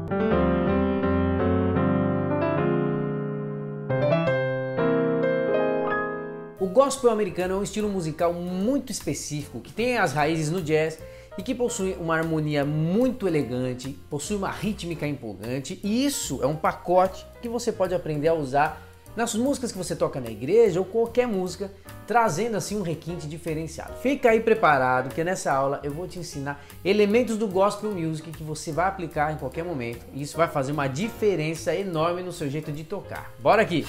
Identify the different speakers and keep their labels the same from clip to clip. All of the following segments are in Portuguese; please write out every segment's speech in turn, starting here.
Speaker 1: O gospel americano é um estilo musical muito específico que tem as raízes no jazz e que possui uma harmonia muito elegante, possui uma rítmica empolgante, e isso é um pacote que você pode aprender a usar nas músicas que você toca na igreja ou qualquer música, trazendo assim um requinte diferenciado. Fica aí preparado que nessa aula eu vou te ensinar elementos do gospel music que você vai aplicar em qualquer momento, e isso vai fazer uma diferença enorme no seu jeito de tocar. Bora aqui!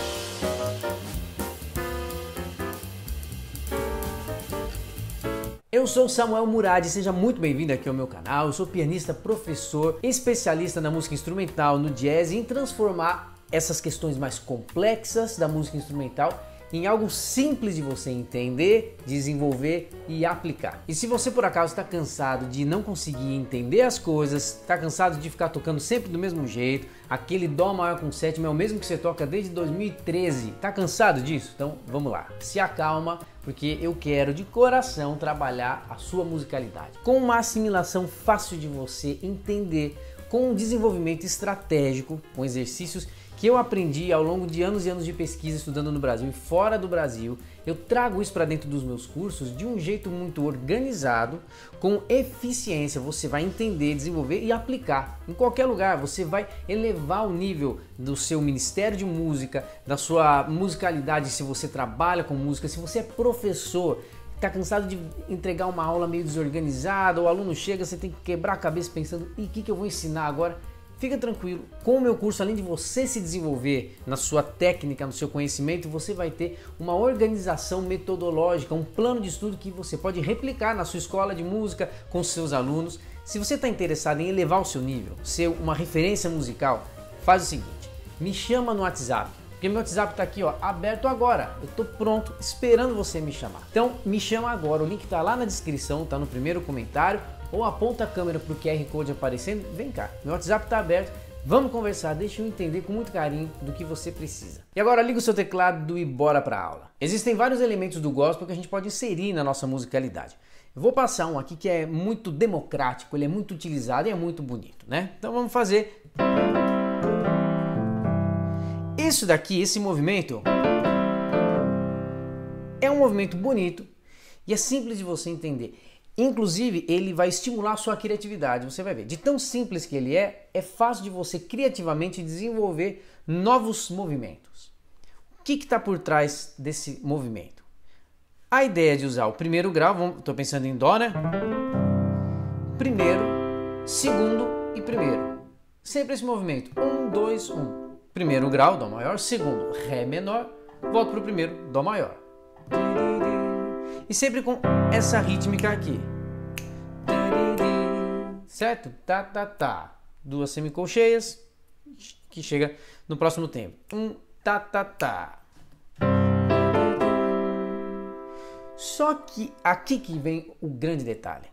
Speaker 1: Eu sou Samuel Murad, seja muito bem-vindo aqui ao meu canal. Eu sou pianista, professor, especialista na música instrumental, no jazz, e em transformar essas questões mais complexas da música instrumental em algo simples de você entender, desenvolver e aplicar. E se você por acaso está cansado de não conseguir entender as coisas, está cansado de ficar tocando sempre do mesmo jeito, aquele Dó maior com sétima é o mesmo que você toca desde 2013, está cansado disso? Então vamos lá, se acalma, porque eu quero de coração trabalhar a sua musicalidade com uma assimilação fácil de você entender, com um desenvolvimento estratégico, com exercícios que eu aprendi ao longo de anos e anos de pesquisa estudando no Brasil e fora do Brasil. Eu trago isso para dentro dos meus cursos de um jeito muito organizado, com eficiência. Você vai entender, desenvolver e aplicar em qualquer lugar. Você vai elevar o nível do seu ministério de música, da sua musicalidade, se você trabalha com música, se você é professor, está cansado de entregar uma aula meio desorganizada, o aluno chega, você tem que quebrar a cabeça pensando, e o que eu vou ensinar agora? Fica tranquilo, com o meu curso, além de você se desenvolver na sua técnica, no seu conhecimento, você vai ter uma organização metodológica, um plano de estudo que você pode replicar na sua escola de música com os seus alunos. Se você está interessado em elevar o seu nível, ser uma referência musical, faz o seguinte, me chama no WhatsApp, porque meu WhatsApp está aqui, ó, aberto agora, eu estou pronto, esperando você me chamar. Então me chama agora, o link está lá na descrição, está no primeiro comentário, ou aponta a câmera para o QR Code aparecendo, vem cá, meu WhatsApp está aberto, vamos conversar, deixa eu entender com muito carinho do que você precisa. E agora liga o seu teclado e bora para a aula. Existem vários elementos do gospel que a gente pode inserir na nossa musicalidade. Eu vou passar um aqui que é muito democrático, ele é muito utilizado e é muito bonito, né? Então vamos fazer. Isso daqui, esse movimento, é um movimento bonito e é simples de você entender. Inclusive, ele vai estimular a sua criatividade, você vai ver. De tão simples que ele é fácil de você criativamente desenvolver novos movimentos. O que está por trás desse movimento? A ideia de usar o primeiro grau, estou pensando em Dó, né? Primeiro, segundo e primeiro. Sempre esse movimento, 1, 2, 1. Primeiro grau, Dó maior, segundo, Ré menor, volto para o primeiro, Dó maior. E sempre com essa rítmica aqui. Certo? Tá, tá, tá. Duas semicolcheias que chega no próximo tempo. Tá, tá, tá. Só que aqui que vem o grande detalhe.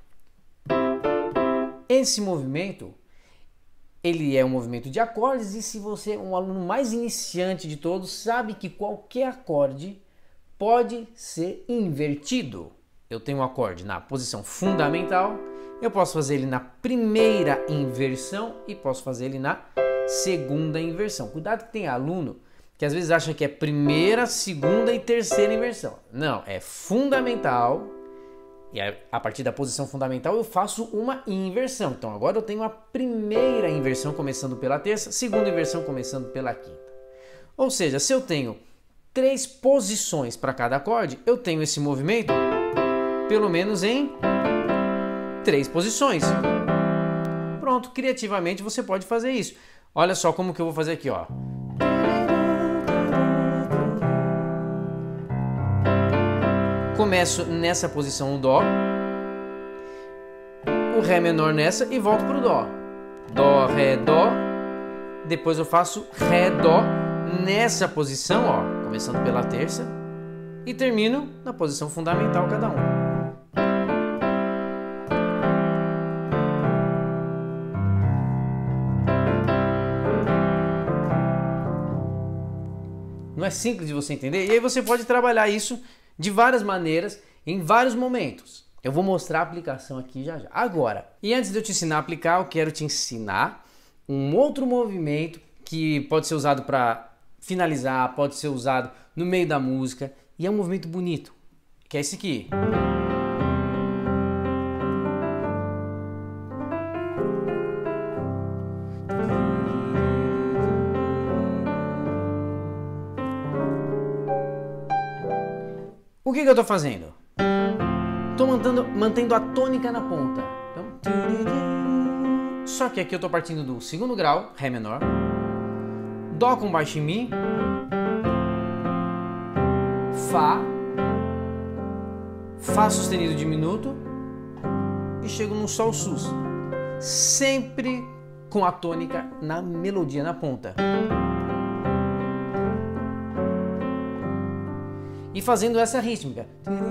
Speaker 1: Esse movimento, ele é um movimento de acordes, e se você é um aluno mais iniciante de todos, sabe que qualquer acorde pode ser invertido. Eu tenho um acorde na posição fundamental, eu posso fazer ele na primeira inversão e posso fazer ele na segunda inversão. Cuidado que tem aluno que às vezes acha que é primeira, segunda e terceira inversão. Não, é fundamental, e a partir da posição fundamental eu faço uma inversão. Então agora eu tenho a primeira inversão começando pela terça, segunda inversão começando pela quinta. Ou seja, se eu tenho 3 posições para cada acorde, eu tenho esse movimento pelo menos em 3 posições. Pronto, criativamente você pode fazer isso. Olha só como que eu vou fazer aqui, ó. Começo nessa posição no Dó, o Ré menor nessa e volto para o Dó. Dó, Ré, Dó. Depois eu faço Ré, Dó nessa posição, ó, começando pela terça e termino na posição fundamental cada um. Não é simples de você entender? E aí você pode trabalhar isso de várias maneiras, em vários momentos. Eu vou mostrar a aplicação aqui já já. Agora, e antes de eu te ensinar a aplicar, eu quero te ensinar um outro movimento que pode ser usado para finalizar, pode ser usado no meio da música, e é um movimento bonito, que é esse aqui. O que eu estou fazendo? Estou mantendo a tônica na ponta. Então, só que aqui eu estou partindo do segundo grau, Ré menor, Dó com baixo em Mi, Fá sustenido diminuto e chego no Sol sus, sempre com a tônica na melodia na ponta. E fazendo essa rítmica.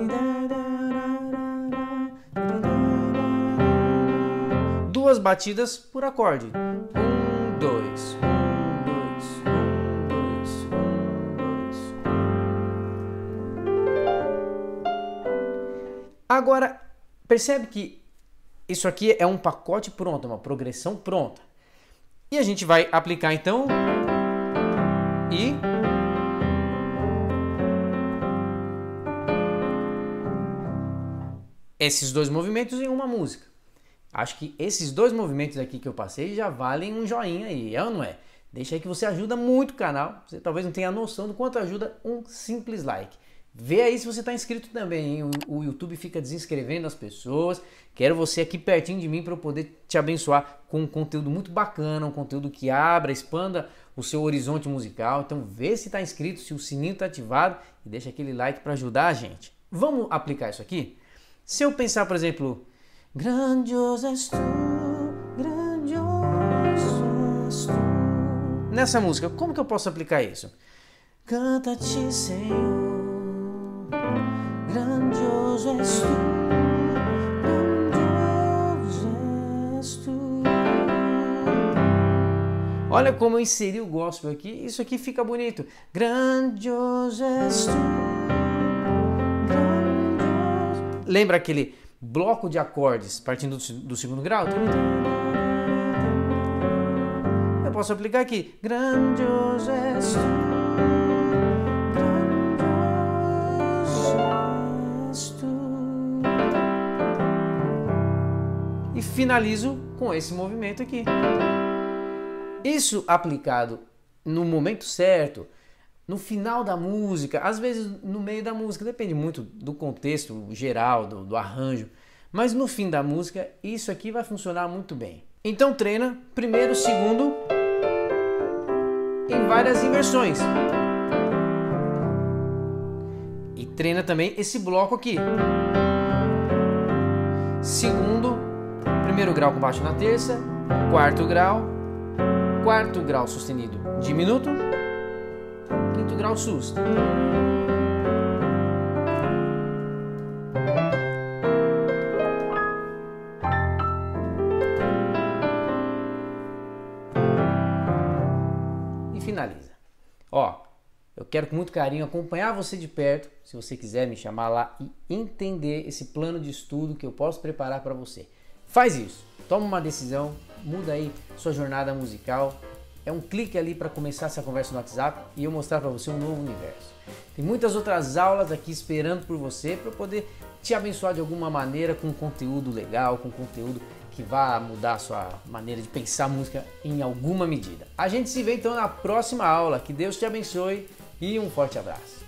Speaker 1: Duas batidas por acorde. 1, 2, 1, 2, 1, 2, 1, 2. Agora, percebe que isso aqui é um pacote pronto, uma progressão pronta. E a gente vai aplicar então e esses dois movimentos em uma música. Acho que esses dois movimentos aqui que eu passei já valem um joinha aí, é ou não é? Deixa aí que você ajuda muito o canal. Você talvez não tenha noção do quanto ajuda um simples like. Vê aí se você está inscrito também, hein? O YouTube fica desinscrevendo as pessoas. Quero você aqui pertinho de mim para eu poder te abençoar com um conteúdo muito bacana, um conteúdo que abra, expanda o seu horizonte musical. Então vê se está inscrito, se o sininho está ativado e deixa aquele like para ajudar a gente. Vamos aplicar isso aqui? Se eu pensar, por exemplo, grandioso és tu, grandioso és tu. Nessa música, como que eu posso aplicar isso? Canta-te, Senhor, grandioso és tu, grandioso és tu. Olha como eu inseri o gospel aqui, isso aqui fica bonito. Grandioso és tu. Lembra aquele bloco de acordes partindo do segundo grau? Eu posso aplicar aqui. Grandioso és tu, grandioso és tu. E finalizo com esse movimento aqui. Isso aplicado no momento certo, no final da música, às vezes no meio da música, depende muito do contexto geral, do arranjo, mas no fim da música isso aqui vai funcionar muito bem. Então treina primeiro, segundo, em várias inversões. E treina também esse bloco aqui. Segundo, primeiro grau com baixo na terça, quarto grau sustenido diminuto, quinto grau sus. E finaliza. Ó, eu quero com muito carinho acompanhar você de perto, se você quiser me chamar lá e entender esse plano de estudo que eu posso preparar para você. Faz isso, toma uma decisão, muda aí sua jornada musical. É um clique ali para começar essa conversa no WhatsApp e eu mostrar para você um novo universo. Tem muitas outras aulas aqui esperando por você para poder te abençoar de alguma maneira com conteúdo legal, com conteúdo que vá mudar a sua maneira de pensar música em alguma medida. A gente se vê então na próxima aula. Que Deus te abençoe e um forte abraço.